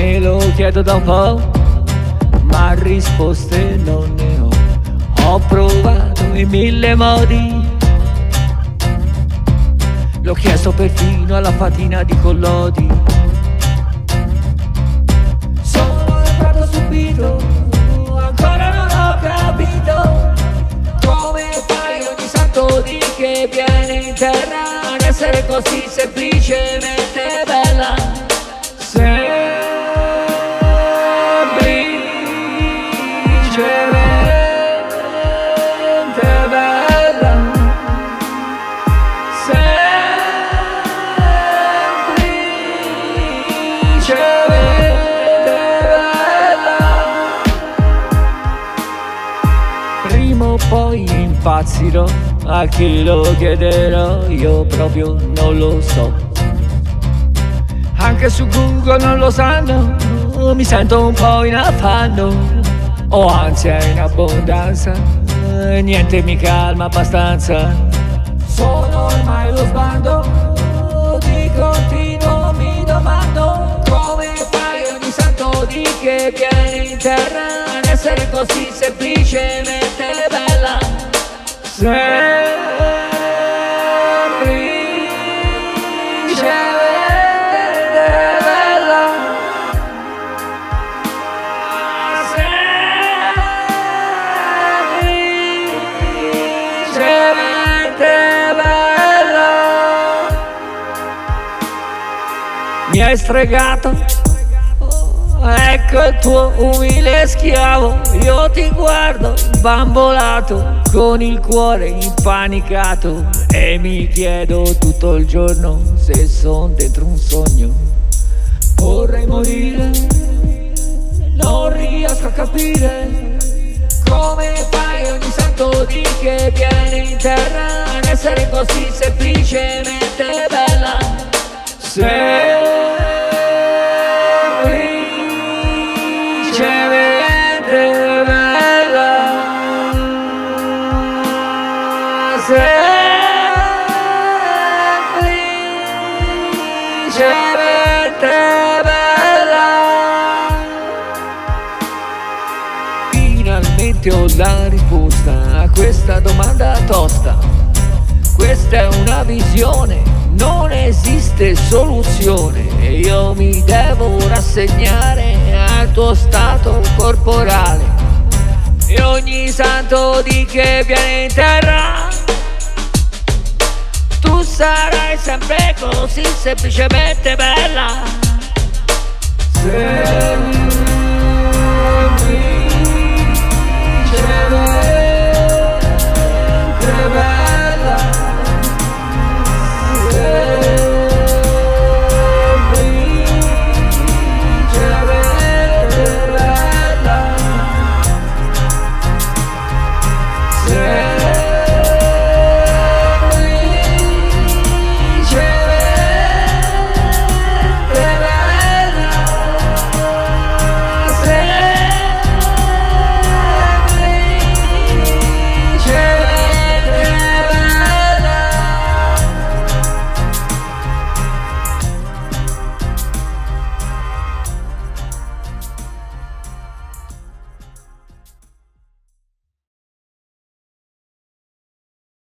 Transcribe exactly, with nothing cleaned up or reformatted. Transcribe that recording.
Me lo chiedo da un po', ma risposte non ne ho. Ho provato in mille modi, l'ho chiesto perfino alla fatina di Collodi. Sono entrato subito, ancora non ho capito come fai ogni santo dì che viene in terra ad essere così semplicemente bella. Semplicemente bella, semplicemente bella. Prima o poi impazzirò, a chi lo chiederò io proprio non lo so. Anche su Google non lo sanno, mi sento un po' in affanno. Ho ansia in abbondanza, niente mi calma abbastanza. Sono ormai lo sbando, di continuo mi domando come fai ogni santo dì che viene in terra ad essere così semplicemente bella. Semplicemente mi hai stregato, ecco il tuo umile schiavo. Io ti guardo bambolato, con il cuore impanicato, e mi chiedo tutto il giorno se son dentro un sogno. Vorrei morire, non riesco a capire come fai ogni santo dì che viene in terra ad essere così semplicemente bella. Semplicemente bella, semplicemente bella. Finalmente ho la risposta a questa domanda tosta. Questa è una visione, non esiste soluzione, e io mi devo rassegnare al tuo stato corporale. E ogni santo dì che viene in terra, tu sarai sempre così semplicemente bella. Semplicemente